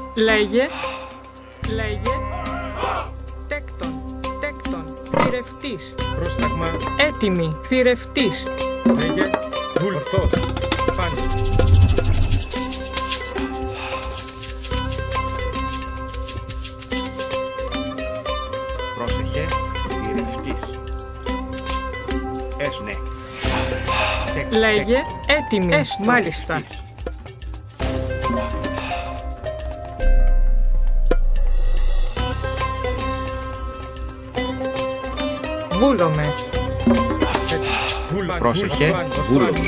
Λέγε. Τέκτον. Θηρευτής. Πρόσταγμα. Έτοιμη. Θηρευτής. Λέγε. Ορθός. Πάνω. Πρόσεχε. Θηρευτής. Ναι. Λέγε. Έτοιμη. Μάλιστα. Θηρευτής. Βούλομαι. Πρόσεχε. Βούλομαι.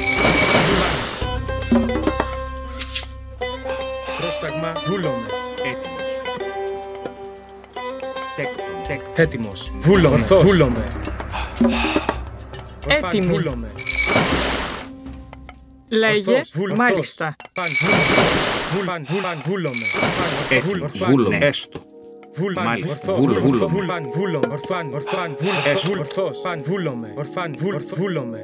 Πρόσταγμα. Βούλομαι. Έτοιμος. Έτοιμος. Βούλομαι. Ορθός. Βούλομαι. Έτοιμη. Βούλομαι. Λέγε. Ορθός. Μάλιστα. Βούλομαι. Έτοιμος. Βούλομαι. Έστω. Μάλιστα. Βούλομαι. Βούλομαι.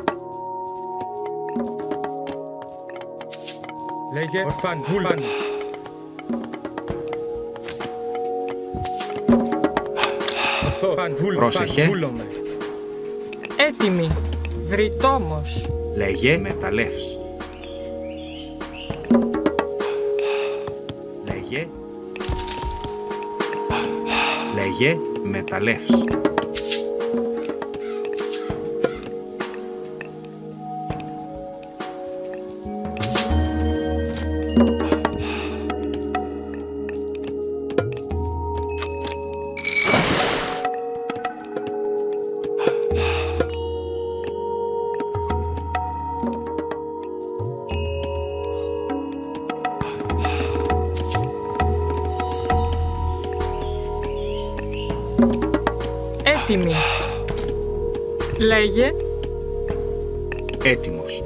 Λέγε. Ορθάν. Βούλαν. Πρόσεχε. Βούλομαι. Έτοιμη. Βρυτόμος. Λέγε. Μεταλλεύς. Λέγε. Μεταλλεύς. Έτοιμη. Λέγε. Έτοιμος.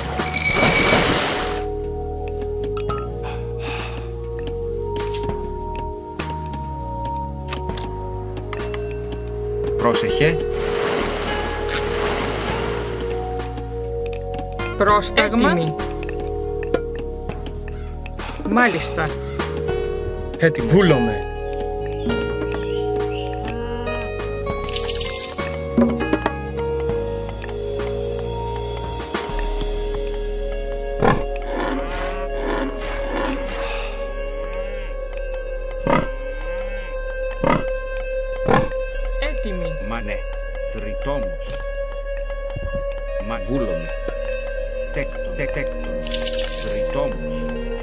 Πρόσεχε. Πρόσταγμα. Έτοιμη. Μάλιστα. Έτοιμος. Βούλομαι. Έτοιμη. Μα ναι. Θρητόμος. Μα βούλομαι. Τέκτον. Θρητόμος.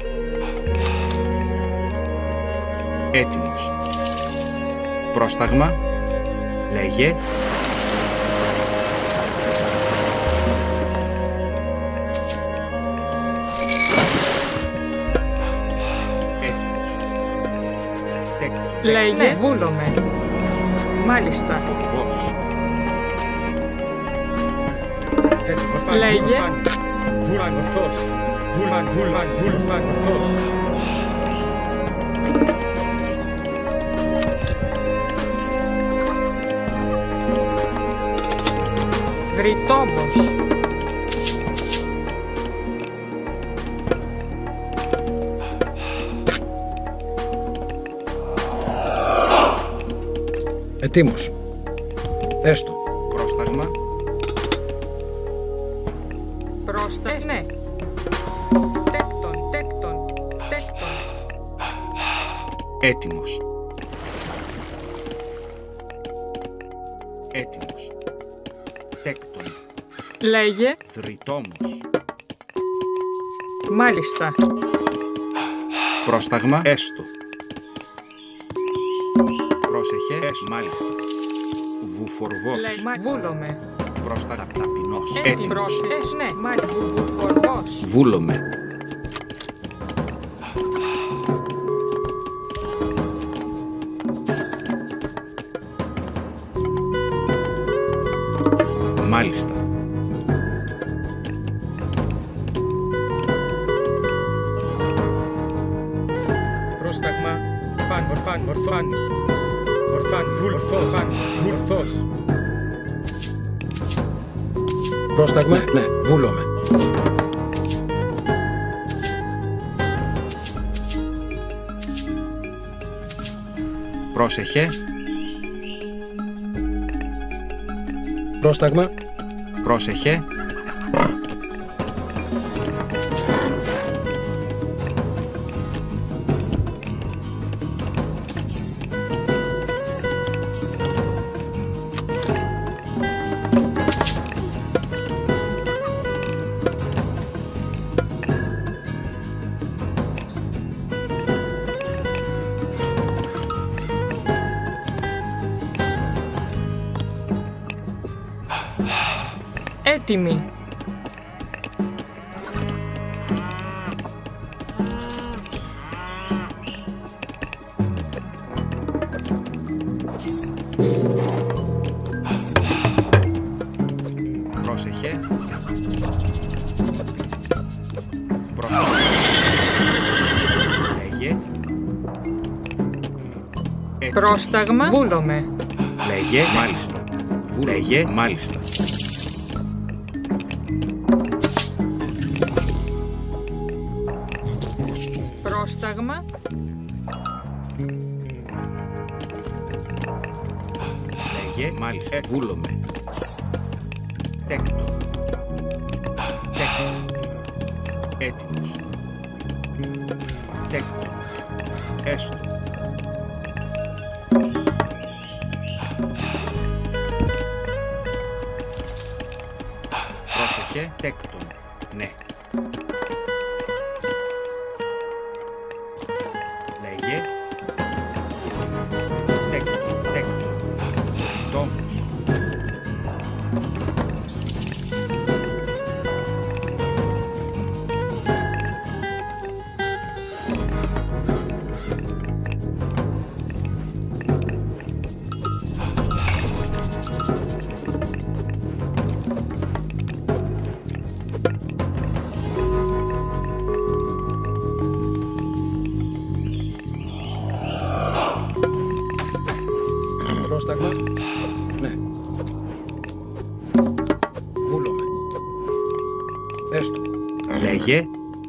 Έτοιμος. Πρόσταγμα. Λέγε. Έτοιμος. Τέκτον. Λέγε. Βούλομαι. Μάλιστα. Φοβός. Λέγε. Βούλαν. Ορθός. Βούλαν. Ορθός. Βρυτόμος. Ετοίμος. Έστω. Πρόσταγμα. Ναι. Τέκτον. Έτοιμος. Τέκτον. Λέγε. Θρητόμος. Μάλιστα. Πρόσταγμα. Έστω. Πρόσεχε. Μάλιστα. Βουφορβός. Βούλομαι. Πρόσταγμα. Ταπεινός. Έτοιμος. Ναι. Μάλιστα. Βουφορβός. Βούλομαι. Μάλιστα. Πρόσταγμα. Ορθάν. Ορθός. Πρόσταγμα. Ναι. Βούλομαι. Πρόσεχε. Πρόσταγμα. Πρόσεχε. Έτοιμοι. Πρόσεχε. Λέγε. Πρόσταγμα. Βούλομαι. Λέγε. Μάλιστα. Λέγε. Μάλιστα. Πρόσταγμα. Λέγε. Μάλιστα. Βούλομαι. Τέκτο. Τέκτο. Έτοιμος. Τέκτο. Έστω. Πρόσεχε. Τέκτον. Ναι. Λέγε. Τέκτο. Τέκτο. Τόμος. Πρόσταγμα. Ναι. Βούλομαι. Έστω. Λέγε.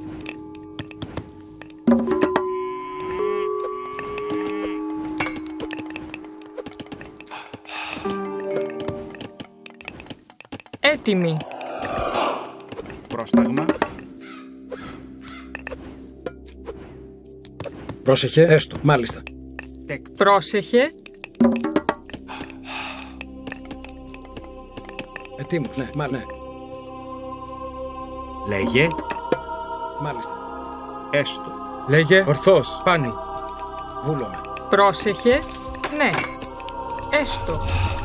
Έτοιμοι. Πρόσταγμα. Πρόσεχε. Έστω. Μάλιστα. Τέκτο. Πρόσεχε. Ετοίμος. Ναι. Ναι. Λέγε. Μάλιστα. Έστω. Λέγε. Ορθώς. Πάνι. Βούλομαι. Πρόσεχε. Ναι. Έστω.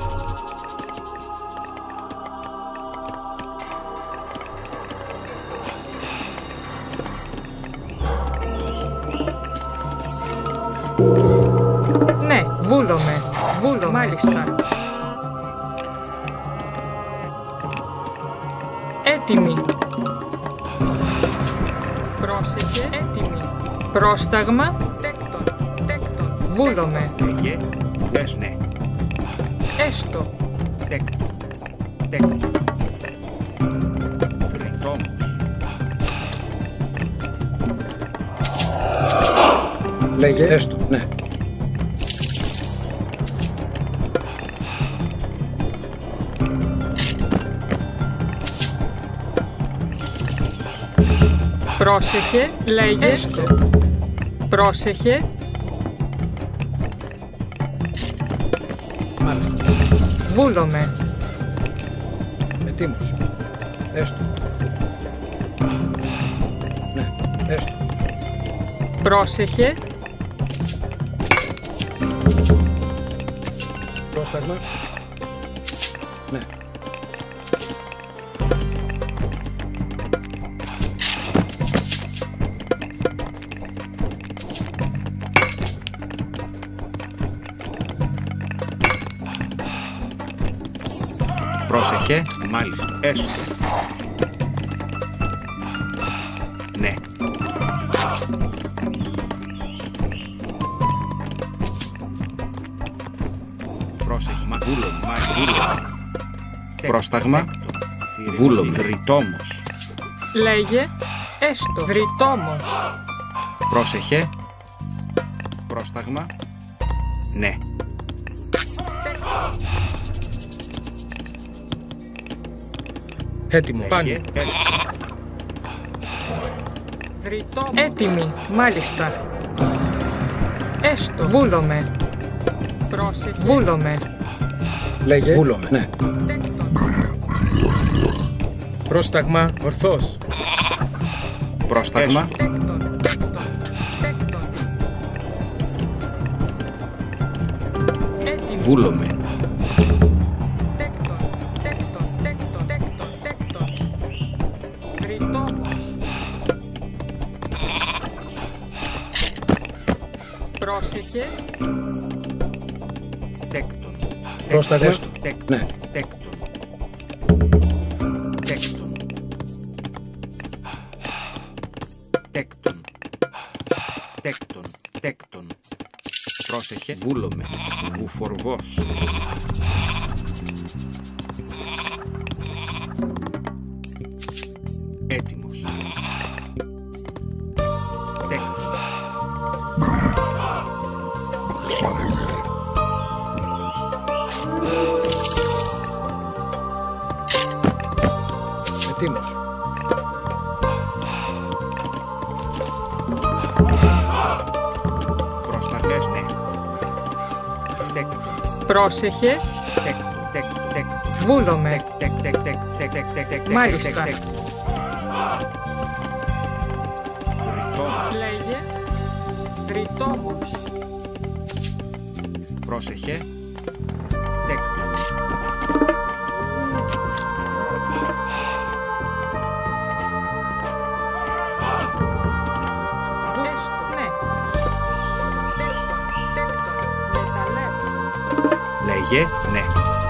Ναι. Βούλομαι. Βούλομαι. Μάλιστα. Έτοιμοι. Πρόσεχε. Έτοιμοι. Πρόσταγμα. Τέκτον. Τέκτον. Βούλομαι. Λέγε. Βες ναι. Έστω. Τέκτο. Τέκτο. Φρετόμος. Λέγε. Έστω. Ναι. Πρόσεχε. Λέγε. Έστω. Πρόσεχε. Μάλιστα. Βούλομαι. Ετοίμος. Έστω. Ναι. Έστω. Πρόσεχε. Πρόσταγμα. Ναι. Πρόσεχε. Μάλιστα. Έστω. Ναι. Πρόσεχε. Βούλομαι. Βούλομαι. Πρόσταγμα. Βούλομαι. Βρυτόμος. Λέγε. Έστω. Βρυτόμος. Πρόσεχε. Πρόσταγμα. Ναι. Έτοιμο. Πάνι. Λέγε έστω. Έτοιμη. Μάλιστα. Έστω. Βούλομαι. Πρόσεχε. Βούλομαι. Λέγε. Βούλομαι. Ναι. Τέκτον. Πρόσταγμα. Ορθός. Πρόσταγμα. Τέκτον. Τέκτον. Τέκτον. Έτοιμη. Βούλομαι. Τέκτον. Τέκτον. Τέκτον. Τέκτον. Τέκτον. Ρητόμος. Πρόσεχε. Τέκτον. Πρόσταγμα. Έστω. Τέκτον. Ναι. Τέκτον. Τέκτον. Τέκτον. Τέκτον. Τέκτον. Πρόσεχε. Βούλομαι. Βουφορβός. Έτοιμος. Τέκτον. Ετοίμος. Πρόσταγες. Ναι. Τέκτον. Πρόσεχε. Τέκτον. Τέκτον. Τέκτον. Βούλομαι. Μάλιστα. Λέγε. Ρητόμος. Πρόσεχε. Τέκτον. Έστω. Ναι. Τέκτον. Τέκτον. Μεταλλεύς. Λέγε. Ναι.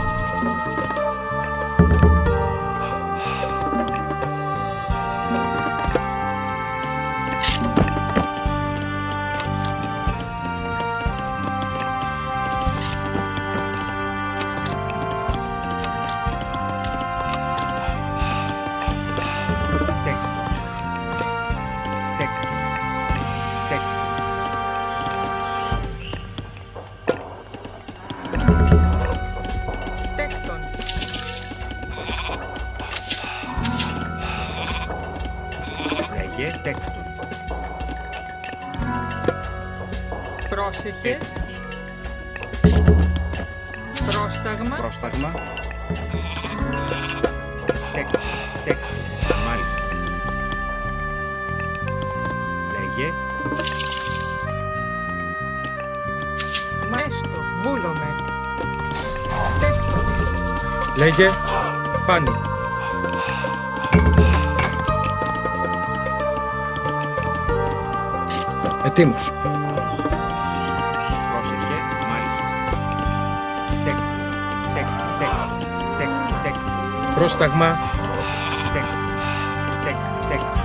Τέκτον. Τέκτον. Τέκτον. Τέκτον. Λέγε. Τέκτον. Πρόσεχε. Έτοιμος. Πρόσταγμα. Πρόσταγμα. Τέκτον. Τέκτον. Μάλιστα. Λέγε. Έστω. Βούλομαι. Τέκτον. Λέγε. Πάνι. Ετοίμος. Πρόσεχε. Μάλιστα. Τέκτον. Τέκτον. Τέκτον. Τέκτον. Τέκτον. Πρόσταγμα. Τέκτον. Τέκτον. Τέκτον.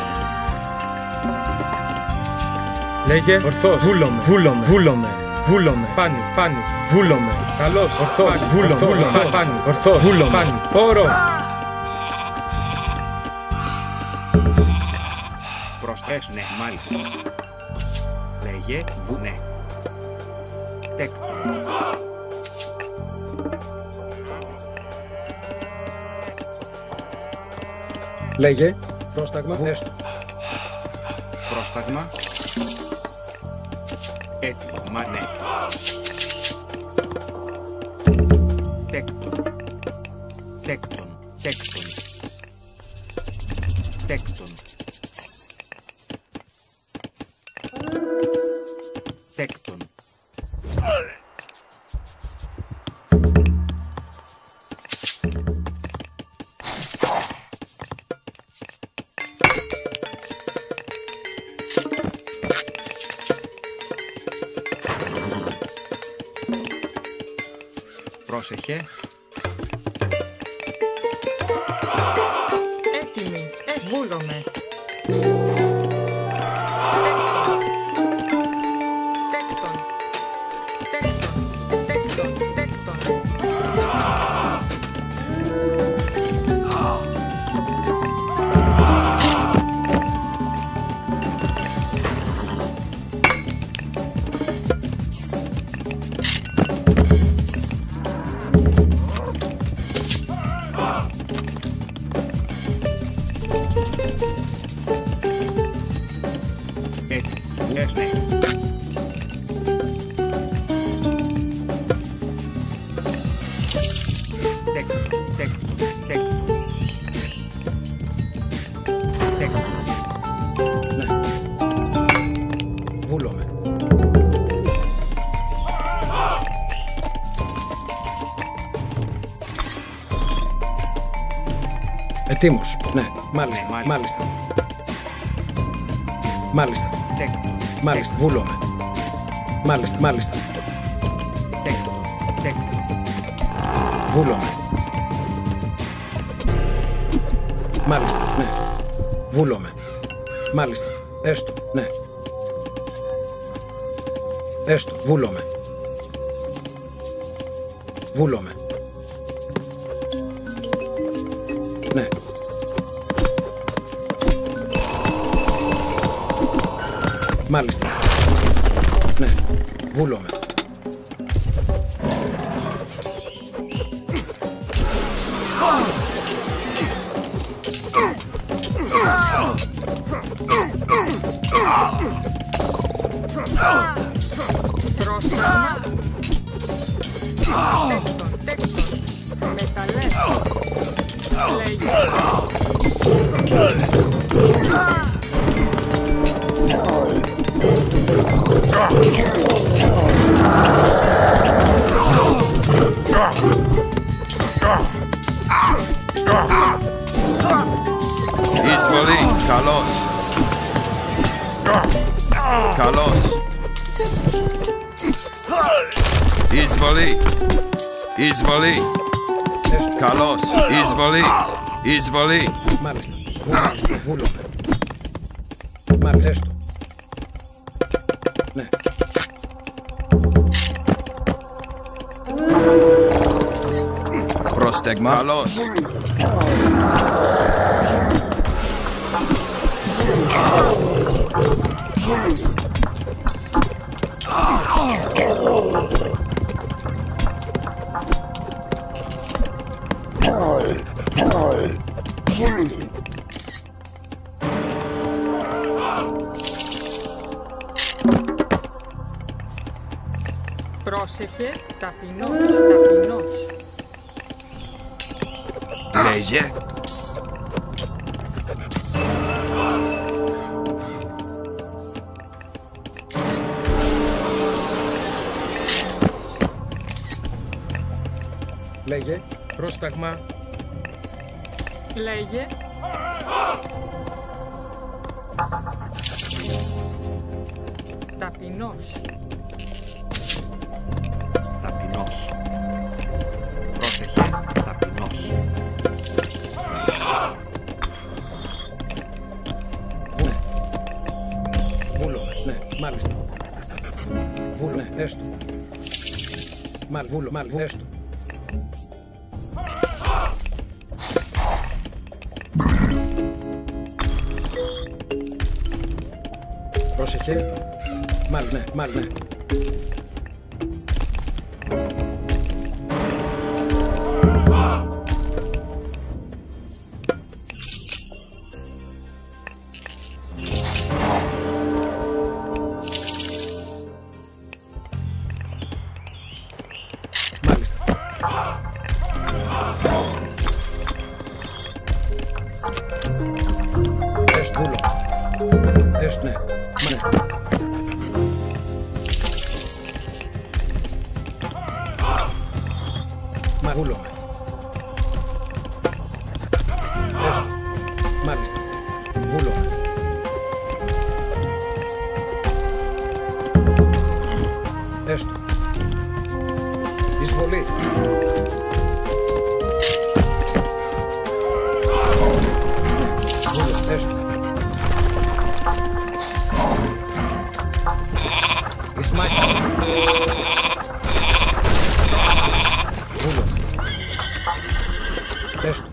Λέγε. Ορθός. Βούλομαι. Βούλομαι. Βούλομαι. Βούλομαι. Πάνι. Πάνι. Βούλομαι. Καλός. Ορθός. Βούλομαι. Βούλομαι. Πάνι. Ορθός. Βούλομαι. Πάνι. Όρο. Πρόσθεσαι. Ναι. Μάλιστα. Λέγε. Ναι. Τέκτον. Λέγε. Πρόσταγμα. Έστω. Πρόσταγμα. Έτοιμο. Μα ναι. Τέκτον. Τέκτον. Τέκτον. Τέκτον. Τέκτον. Πρόσεχε. Έτοιμη. Βούλομαι. Τέκτον. Τέκτον. Τέκτον. Τέκτον. Έτσι. Έστω. Ναι. Βούλομαι. Ετοίμος. Ναι. Μάλιστα. Ναι, Μάλιστα. Μάλιστα. Τέκτο. Μάλιστα. Βούλομαι. Μάλιστα. Μάλιστα. Τέκτο. Τέκτο. Βούλομαι. Μάλιστα. Ναι. Βούλομαι. Μάλιστα. Έστω. Ναι. Έστω. Βούλομαι. Βούλομαι. Ναι. Μάλιστα. Ναι. Βούλομαι. Πρόσταγμα. Τέκτον. Μεταλλές. Λέγε. Εισβολή, καλώς. Καλώς. Εισβολή. Εισβολή. Καλώς. Εισβολή. Εισβολή. Μάλιστα. Βούλομαι. Μάλιστα. Έστω. Ναι. Πρόσταγμα. Καλώς. Πρόσεχε, ταπεινός. Λέγε. Λέγε. Πρόσταγμα. Λέγε. Ταπεινός. Ταπεινός. Πρόσεχε. Ταπεινός. Ναι. Βούλομαι. Ναι. Μάλιστα. Βούλομαι. Ναι. Έστω. Μάλιστα. Έστω. Πρόσεχε. Μάλιστα. Ναι. Μάλιστα. Ναι. Ναι. Μα βούλομαι. Έστω. Μάλιστα. Βούλομαι. Έστω. Εισβολή. Βούλομαι. Έστω. Έστω.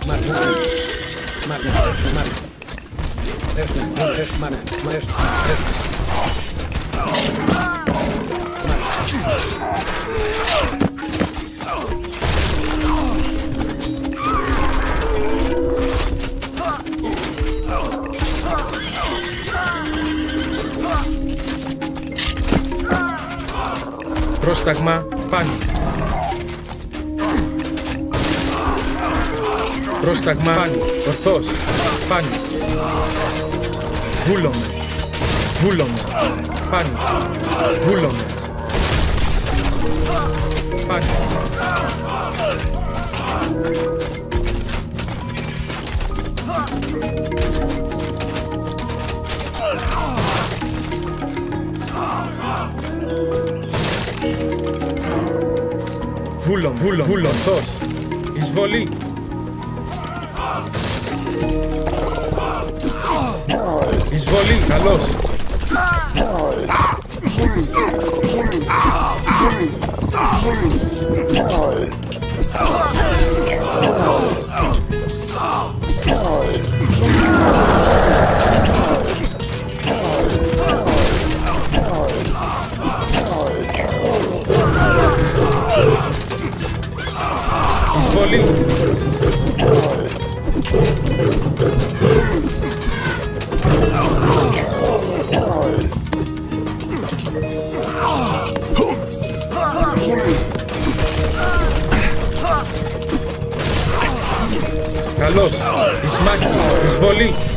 Μάλιστα. Μάλιστα. Έστω. Έστω. Μάλιστα. Έστω. Πρόσταγμα πάνω. Πρόσταγμα πάνω. Ορθώς. Πάνω. Βούλομαι. Βούλομαι. Πάνω. Βούλομαι. Πάνω. Βούλομαι. Ορθώς. Εισβολή. Εισβολή. Καλώς. Εισβολή. Καλώς. Εις μάχη. Εισβολή.